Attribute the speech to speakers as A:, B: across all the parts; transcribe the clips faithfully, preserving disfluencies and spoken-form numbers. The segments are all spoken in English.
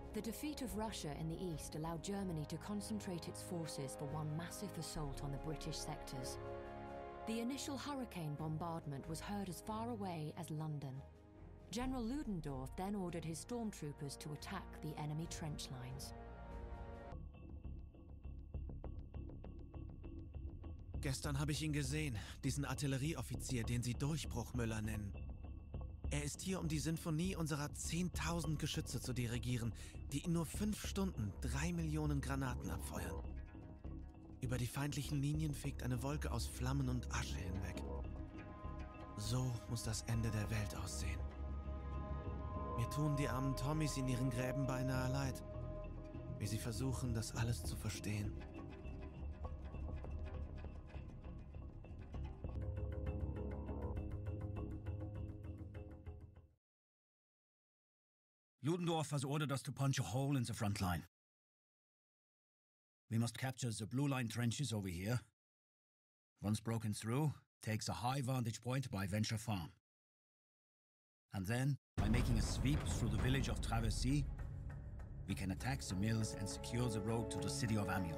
A: The defeat of Russia in the east allowed Germany to concentrate its forces for one massive assault on the British sectors. The initial hurricane bombardment was heard as far away as London. General Ludendorff then ordered his stormtroopers to attack the enemy trench lines.
B: Gestern habe ich ihn gesehen, diesen Artillerieoffizier, den Sie Durchbruchmüller nennen. Er ist hier, um die Sinfonie unserer zehntausend Geschütze zu dirigieren, die in nur fünf Stunden drei Millionen Granaten abfeuern. Über die feindlichen Linien fegt eine Wolke aus Flammen und Asche hinweg. So muss das Ende der Welt aussehen. Mir tun die armen Tommys in ihren Gräben beinahe leid, wie sie versuchen, das alles zu verstehen.
C: Ludendorff has ordered us to punch a hole in the front line. We must capture the blue line trenches over here. Once broken through, takes a high vantage point by Venture Farm. And then, by making a sweep through the village of Traversy, we can attack the mills and secure the road to the city of Amiens.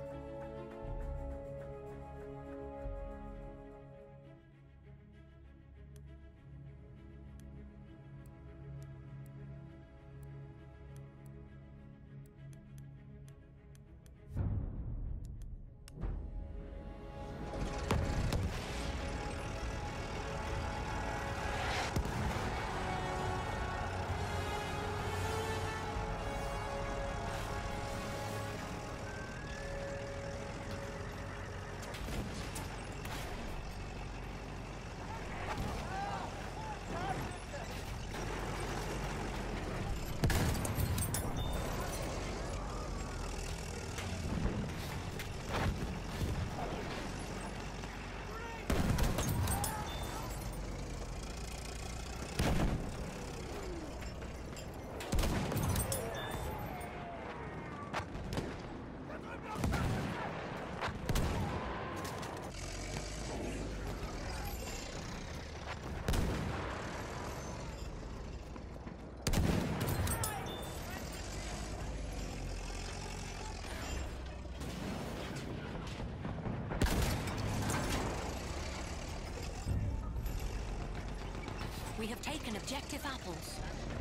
A: We have taken objective apples.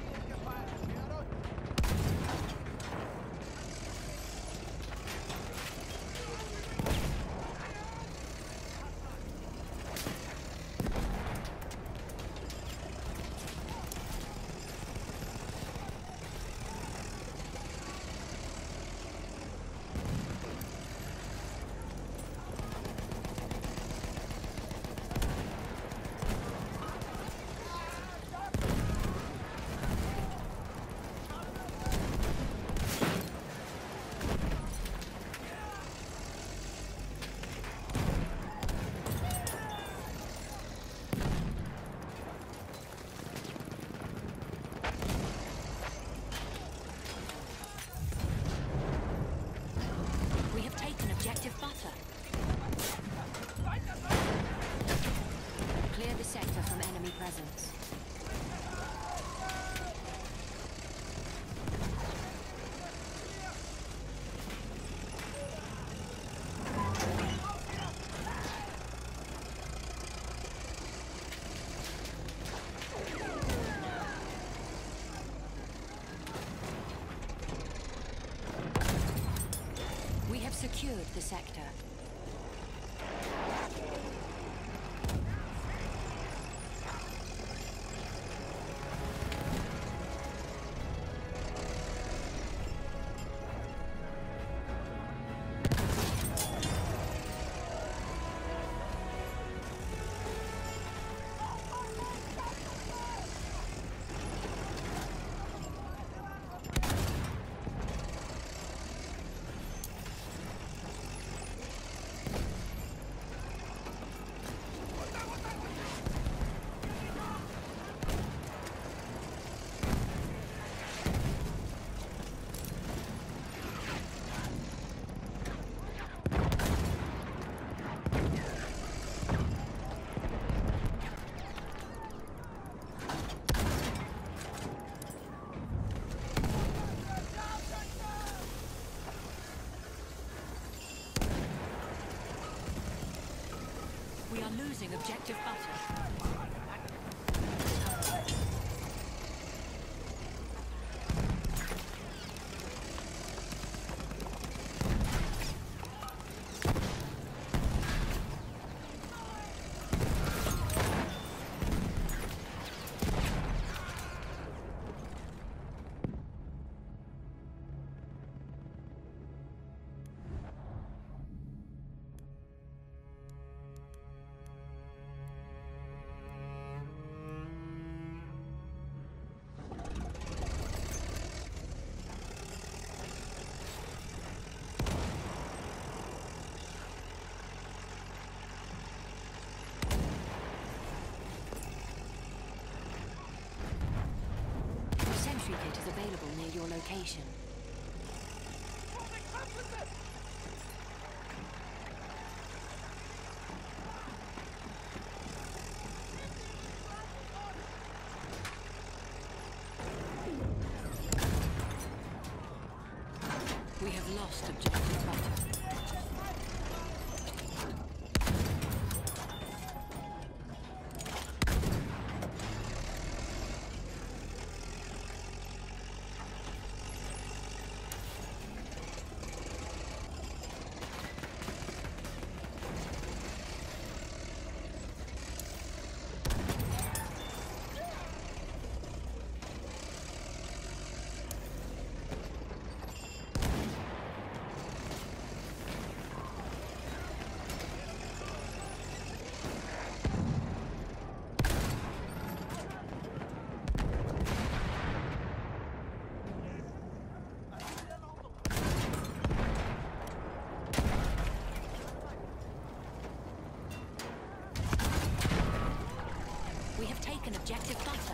A: Objective butter. Clear the sector from enemy presence. We have secured the sector. losing objective butter. Kit is available near your location. We have lost objective butter. We have taken objective butter.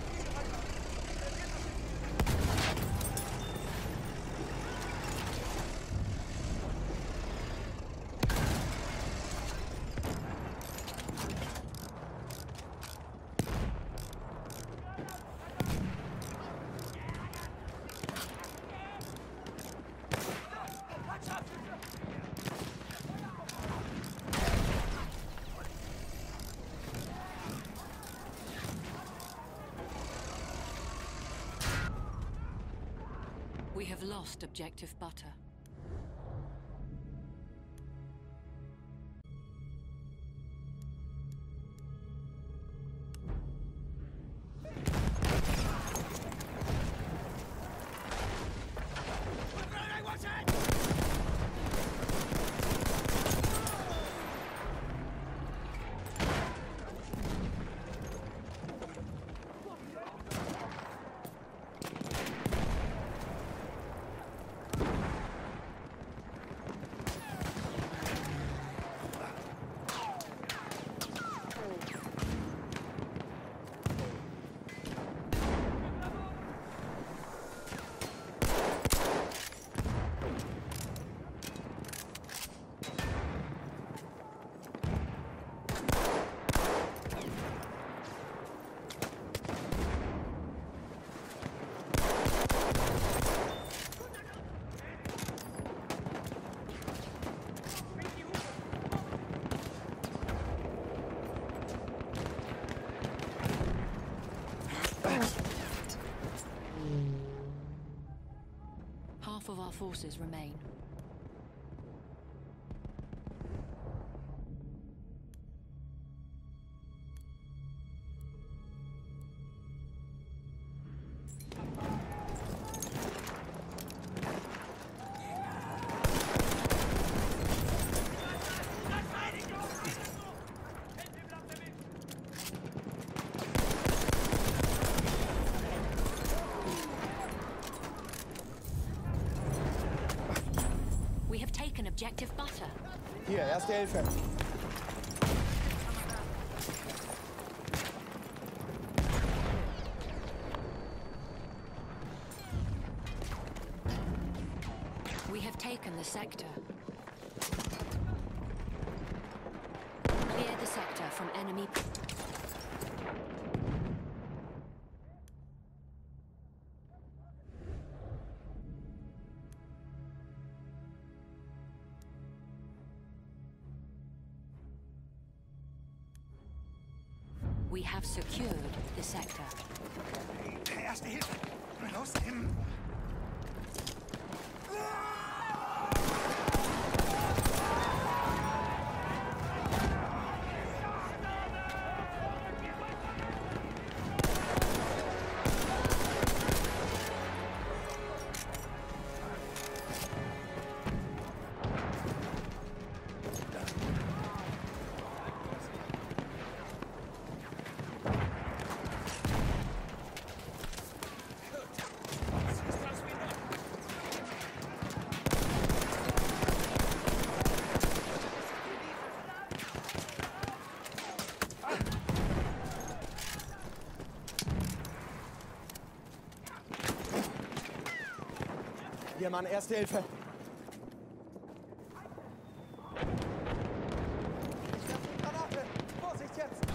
A: We have lost objective butter. Half of our forces remain. Objective butter.
D: Hier, erste Hilfe.
A: We have taken the sector. Clear the sector from enemy. We have secured the sector.
D: Erste Hilfe! Los, im...
E: Hier, Mann, Erste Hilfe. Granate! Vorsicht jetzt!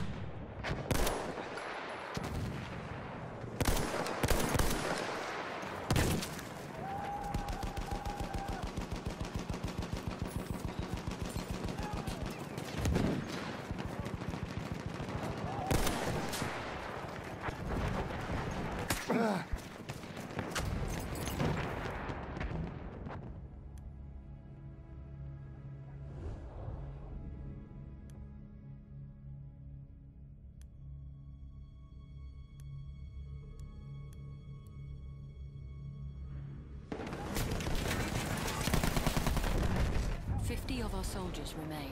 A: Fifty of our soldiers remain.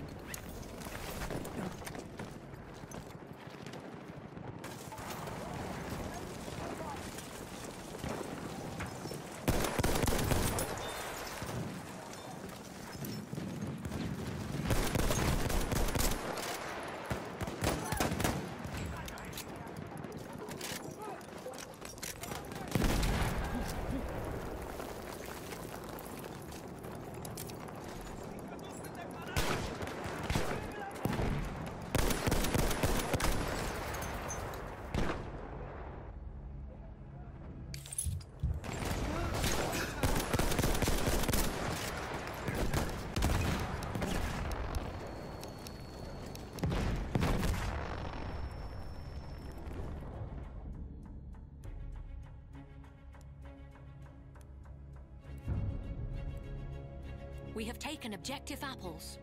A: We have taken objective apples.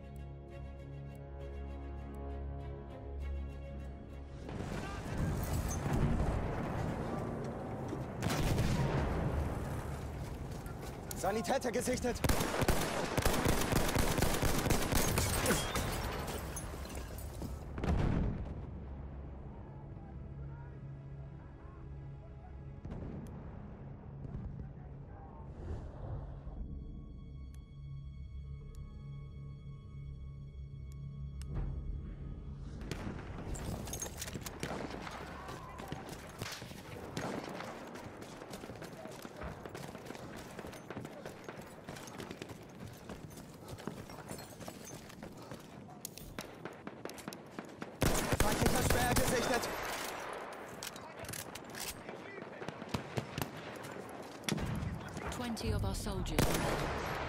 E: Sanitäter gesichtet! Speer gesichtet!
A: Twenty of our soldiers remain.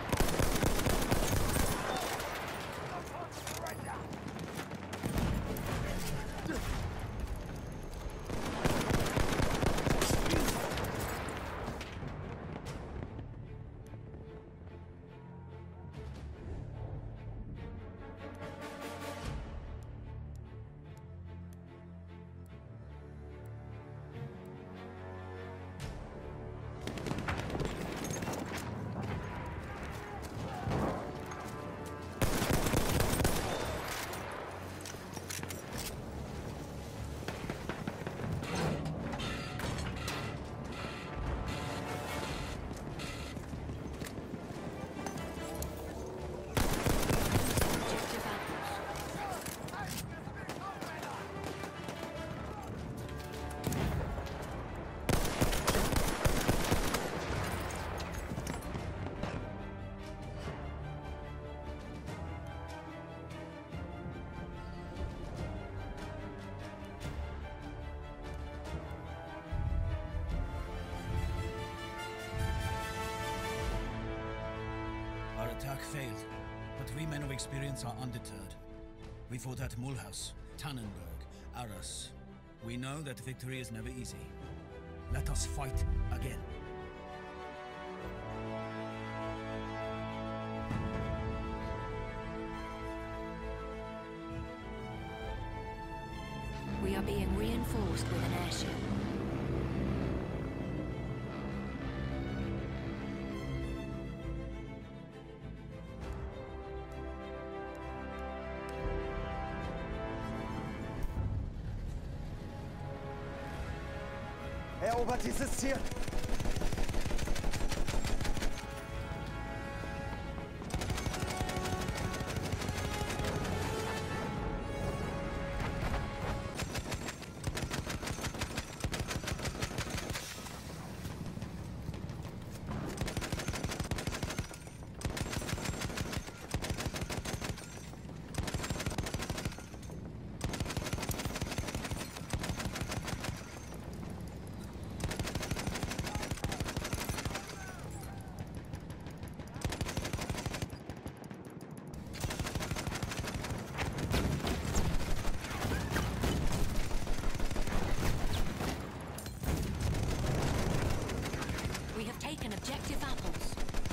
C: Our attack failed, but we men of experience are undeterred. We fought at Mulhouse, Tannenberg, Arras. We know that victory is never easy. Let us fight again.
A: We are being reinforced with an airship.
E: Erobert dieses Ziel!
A: Taken objective apples.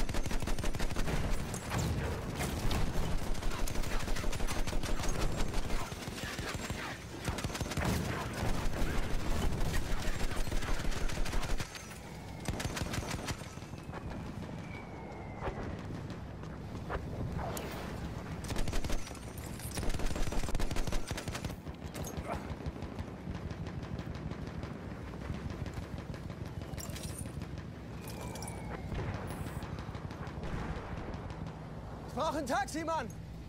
E: Ich brauche ein Taxi, Mann!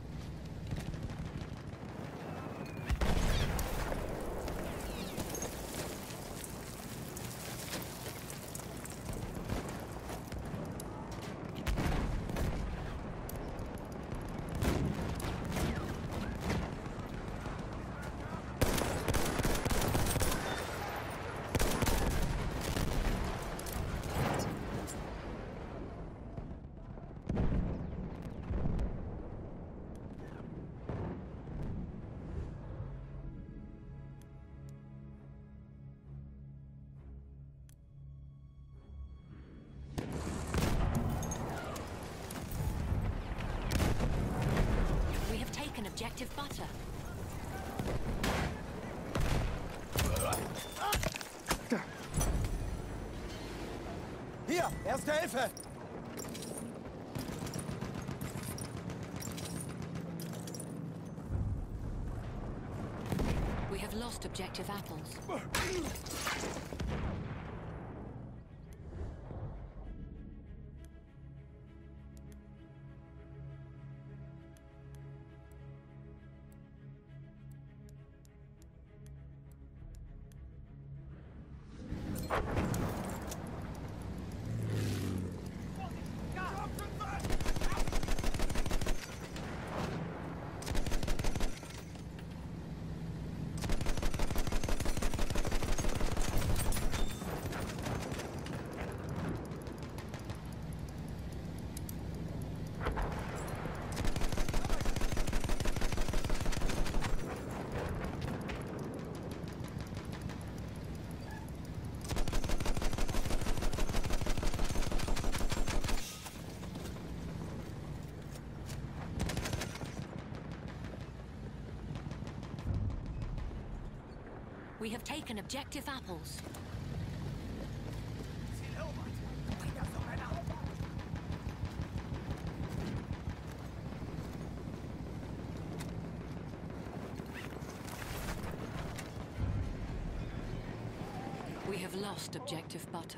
A: Objective butter.
E: Hier, erste Hilfe!
A: We have lost objective apples. We have taken objective apples. We have lost objective butter.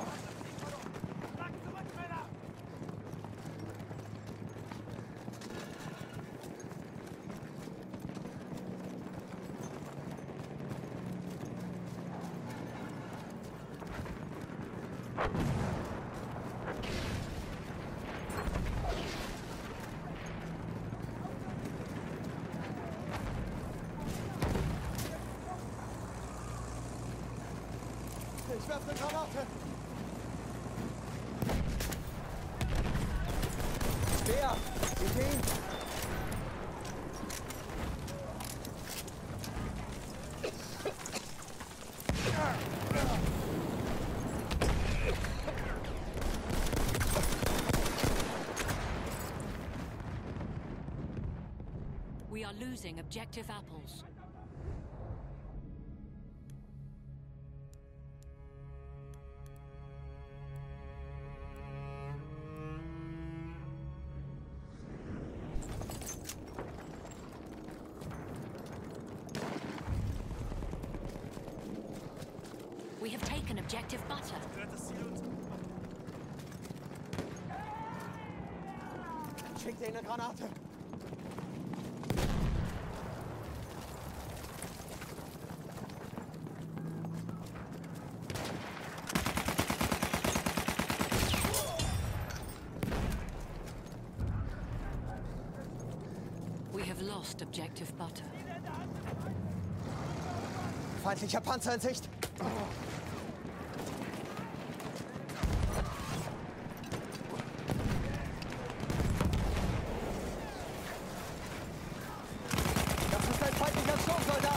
E: Ich werfe eine Granate! Wer? Sie gehen!
A: are losing objective apples. We have taken objective butter.
E: Schick dir eine Granate.
A: We have lost objective butter.
E: Feindlicher Panzer in Sicht. Das ist ein feindlicher Sturmsoldat.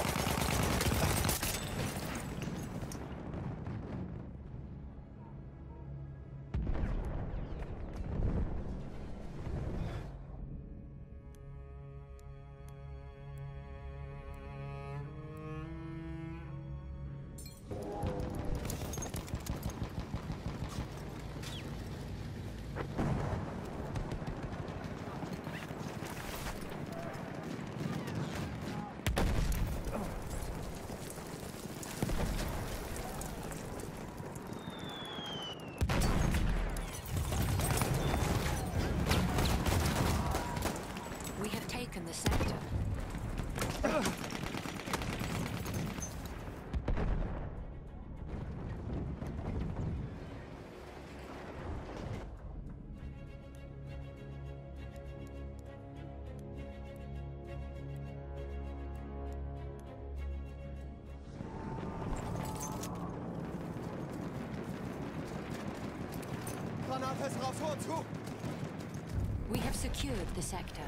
A: We have taken the sector.
E: Granate ist raus, vor und zu.
A: We have secured the sector.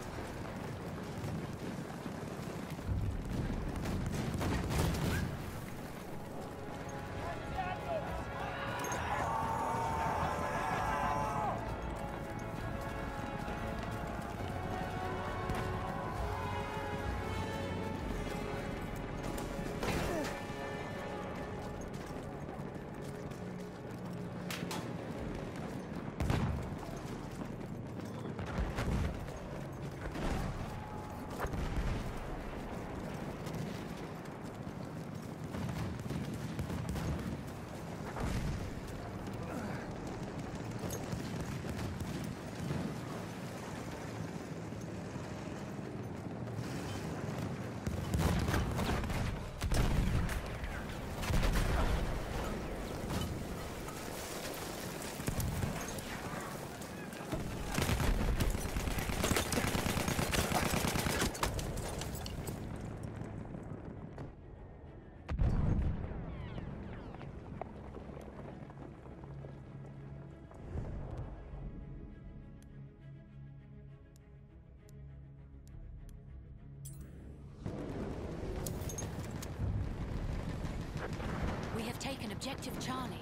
A: We have taken objective Charlie.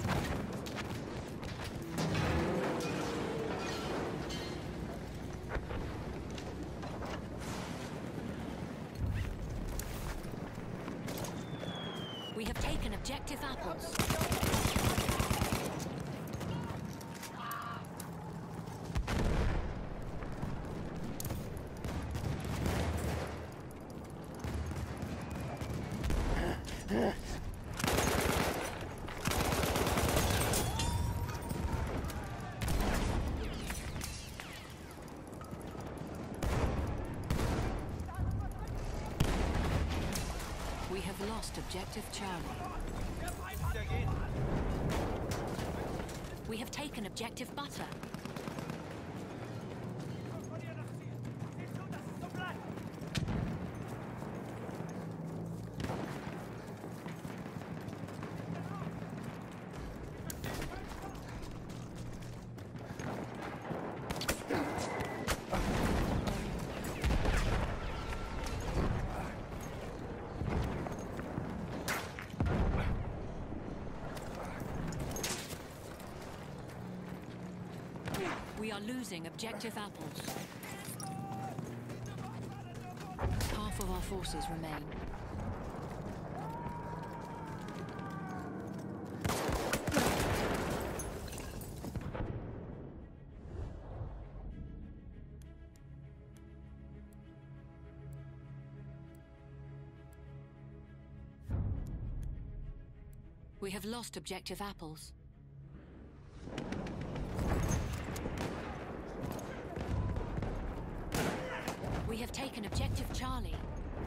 A: We have taken objective apples. We have lost objective Charlie. We have taken objective butter. We are losing objective apples. forces remain. We have lost objective apples. We have taken objective Charlie.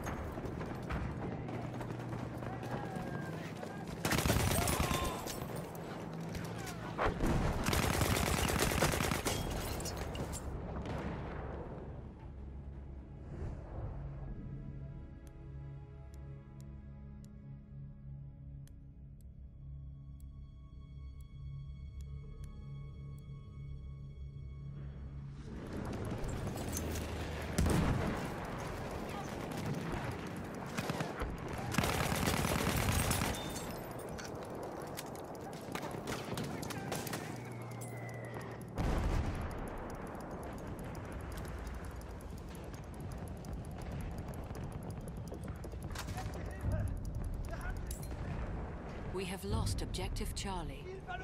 A: We have lost objective Charlie.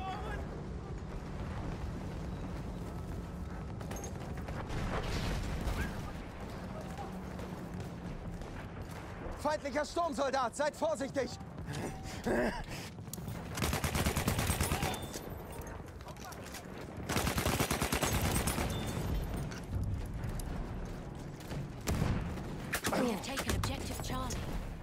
E: Feindlicher Sturmsoldat, seid vorsichtig!
A: We have taken objective Charlie.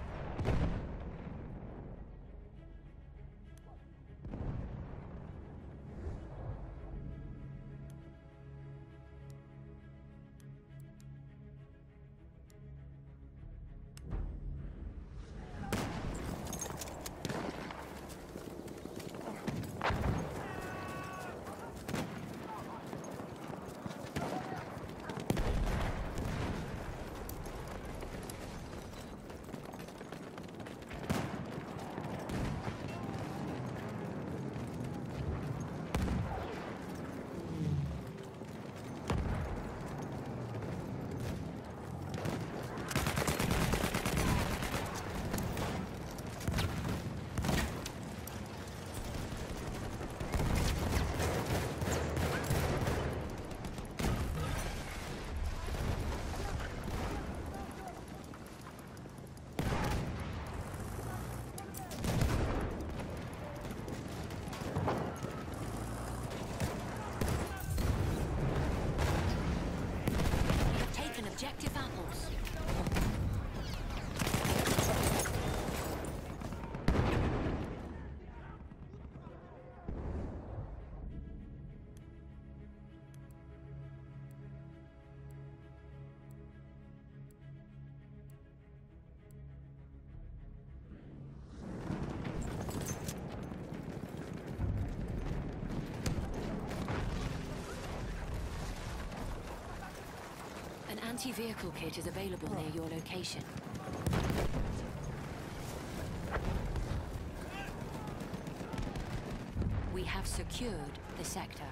A: Objective apples. An anti-vehicle kit is available near your location. We have secured the sector.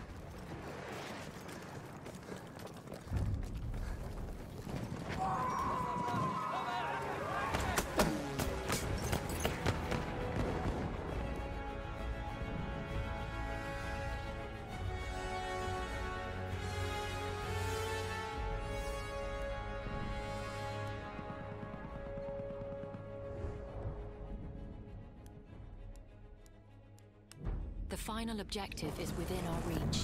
A: The final objective is within our reach.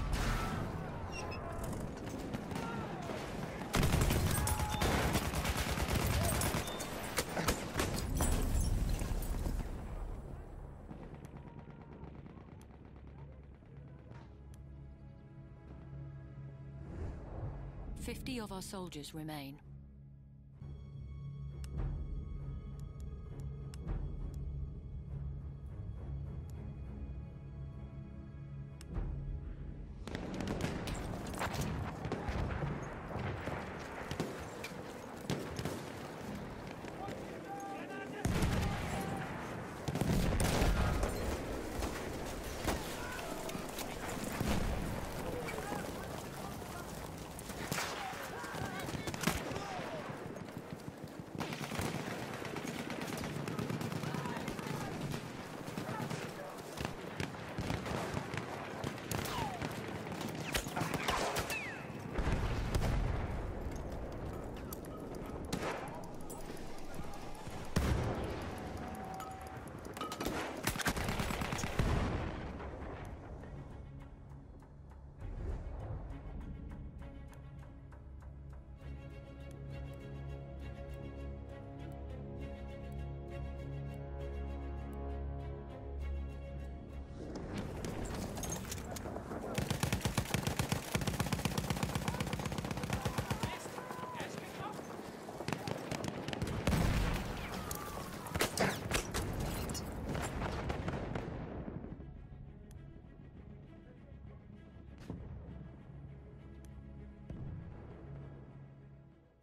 A: Fifty of our soldiers remain.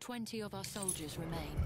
A: twenty of our soldiers remain.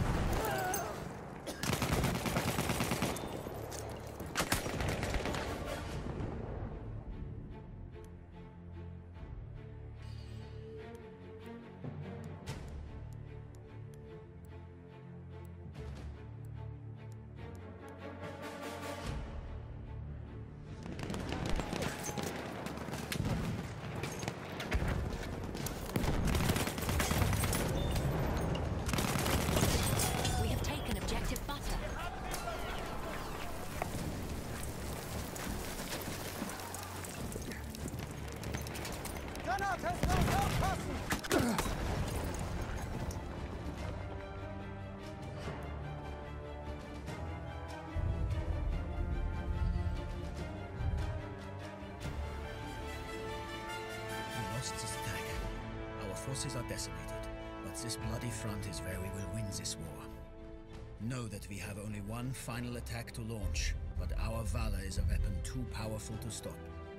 C: Forces are decimated, but this bloody front is where we will win this war. Know that we have only one final attack to launch, but our valor is a weapon too powerful to stop.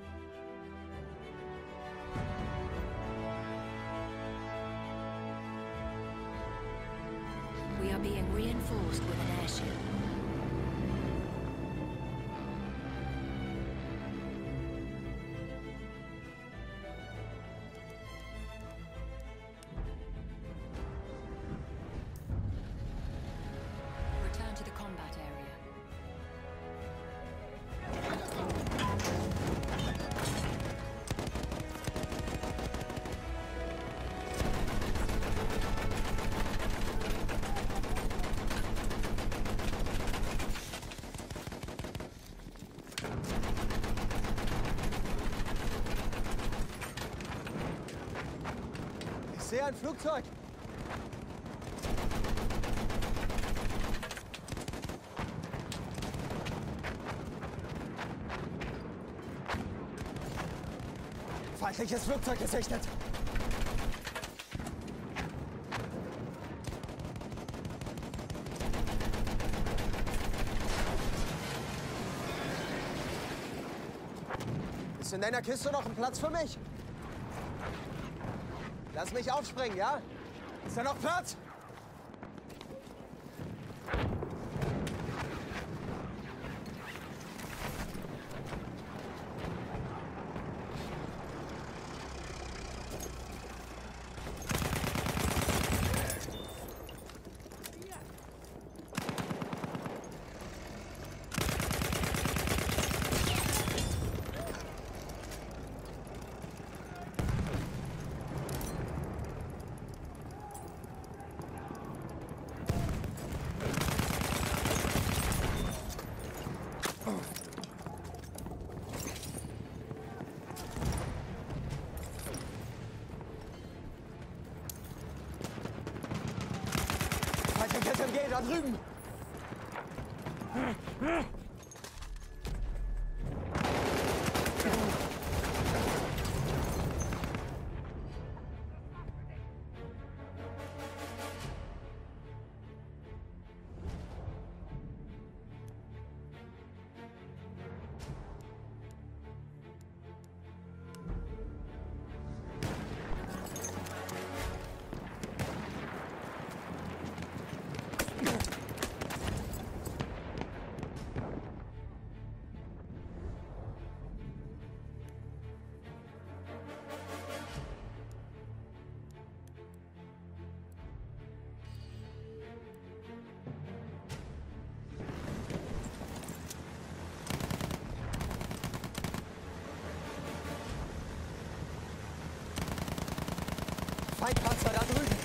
A: We are being reinforced with an airship.
E: Ich sehe ein Flugzeug. Feindliches Flugzeug gesichtet. Ist in deiner Kiste noch ein Platz für mich? Lass mich aufspringen, ja? Ist da noch Platz? S M G da drüben! Feindpanzer da drüben!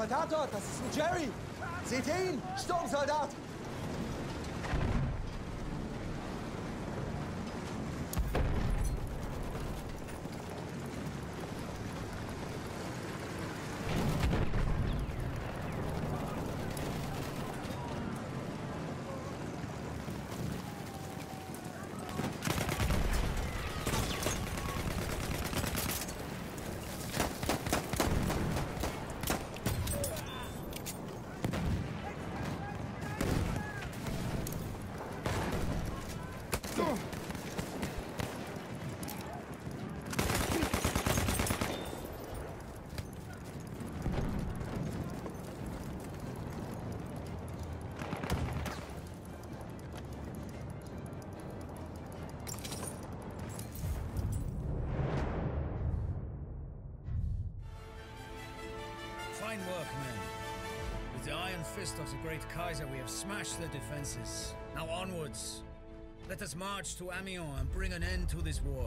E: Soldat dort, das ist ein Jerry. Seht ihr ihn? Sturmsoldat.
C: Fine work, men. With the iron fist of the great Kaiser, we have smashed their defenses. Now onwards. Let us march to Amiens and bring an end to this war.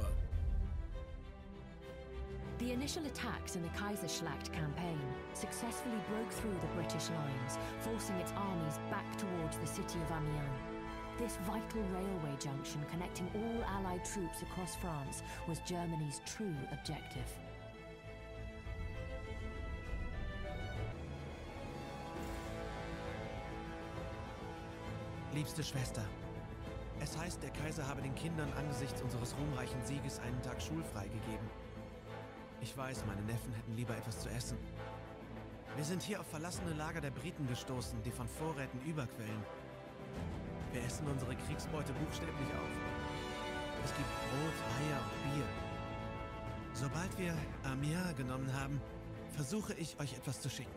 A: The initial attacks in the Kaiserschlacht campaign successfully broke through the British lines, forcing its armies back towards the city of Amiens. This vital railway junction connecting all Allied troops across France was Germany's true objective.
B: Liebste Schwester, es heißt, der Kaiser habe den Kindern angesichts unseres ruhmreichen Sieges einen Tag schulfrei gegeben. Ich weiß, meine Neffen hätten lieber etwas zu essen. Wir sind hier auf verlassene Lager der Briten gestoßen, die von Vorräten überquellen. Wir essen unsere Kriegsbeute buchstäblich auf. Es gibt Brot, Eier und Bier. Sobald wir Amiens genommen haben, versuche ich, euch etwas zu schicken.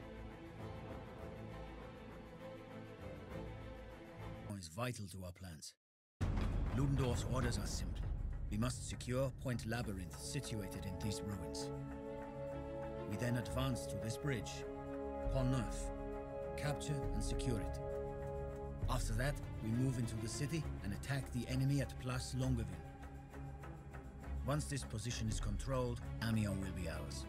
C: Is vital to our plans. Ludendorff's orders are simple. We must secure Point Labyrinth, situated in these ruins. We then advance to this bridge, Pont Neuf, capture and secure it. After that, we move into the city and attack the enemy at Place Longueville. Once this position is controlled, Amiens will be ours.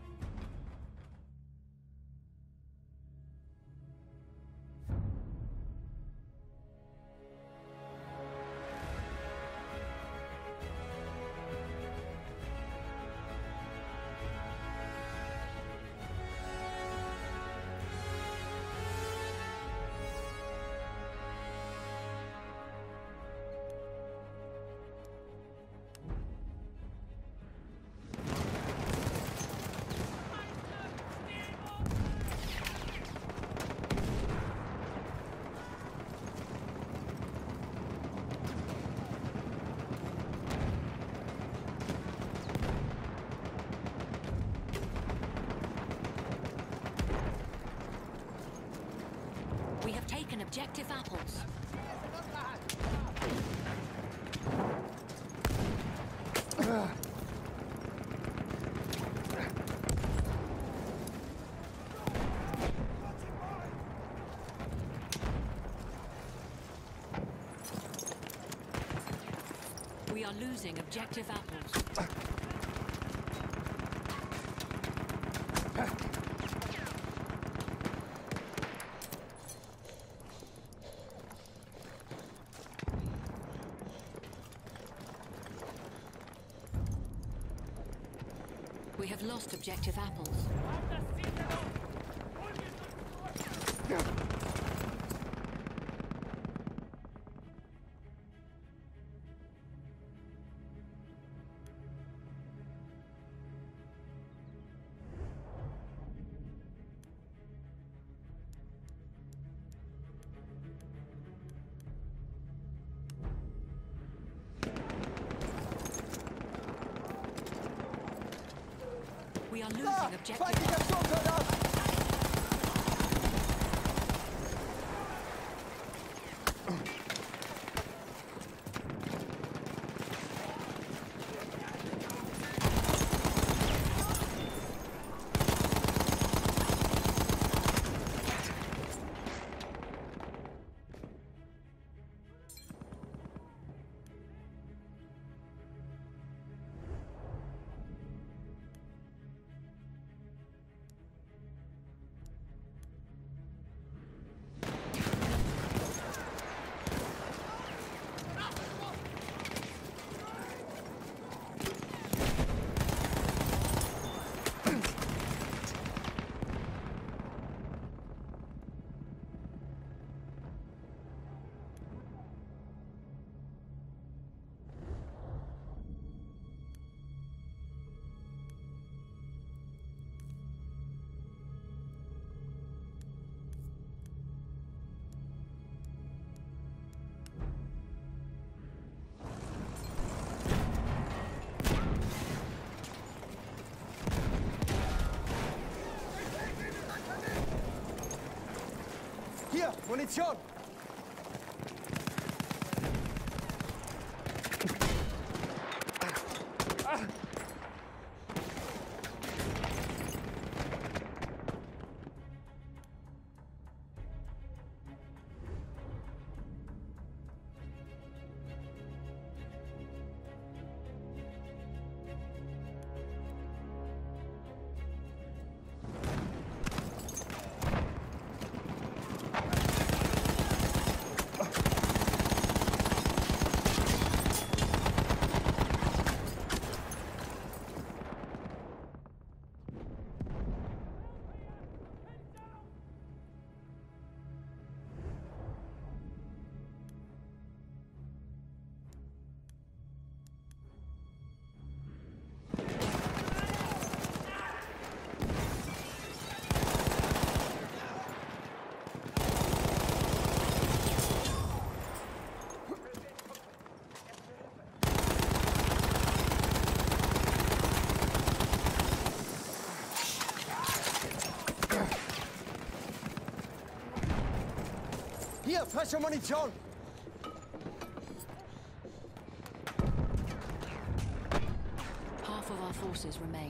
A: We have taken objective apples. We are losing objective apples. We have lost objective apples. We are losing
E: Ah,
A: objective
E: feindlicher Sturmsoldat! Munition! Hier, frische Munition!
A: Half of our forces remain.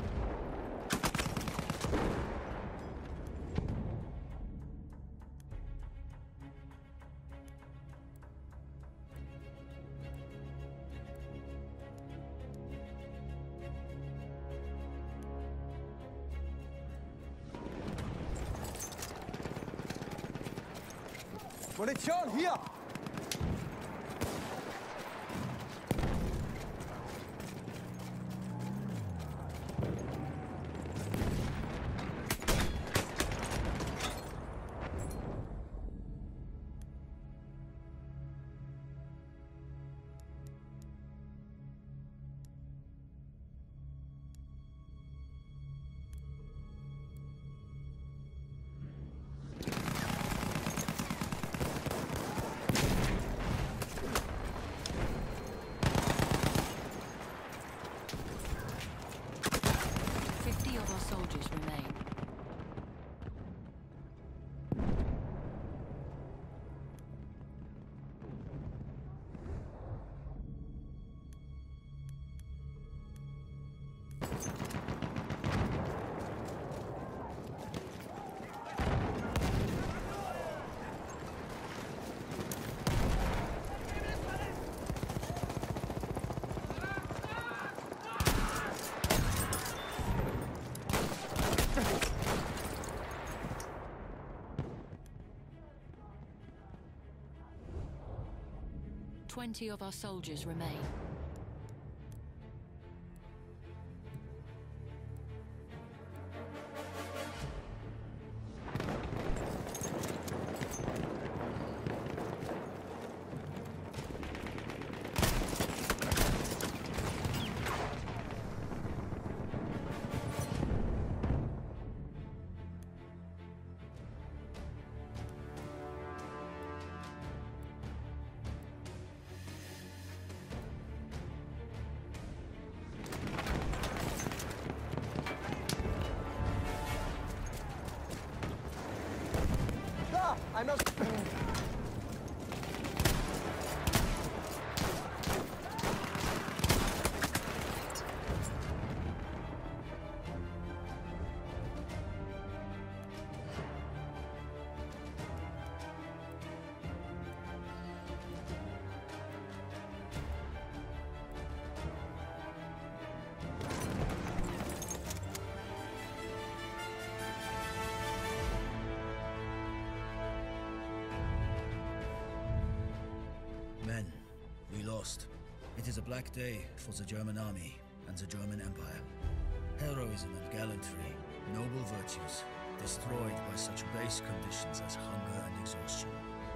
E: Munition, hier!
A: Soldiers remain. Twenty of our soldiers remain.
E: I'm not...
C: Men, we lost. It is a black day for the German army and the German Empire. Heroism and gallantry, noble virtues, destroyed by such base conditions as hunger and exhaustion.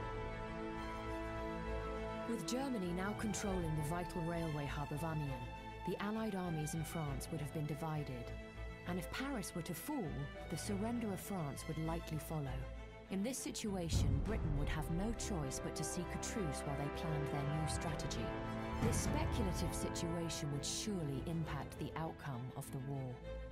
A: With Germany now controlling the vital railway hub of Amiens, the Allied armies in France would have been divided. And if Paris were to fall, the surrender of France would likely follow. In this situation, Britain would have no choice but to seek a truce while they planned their new strategy. This speculative situation would surely impact the outcome of the war.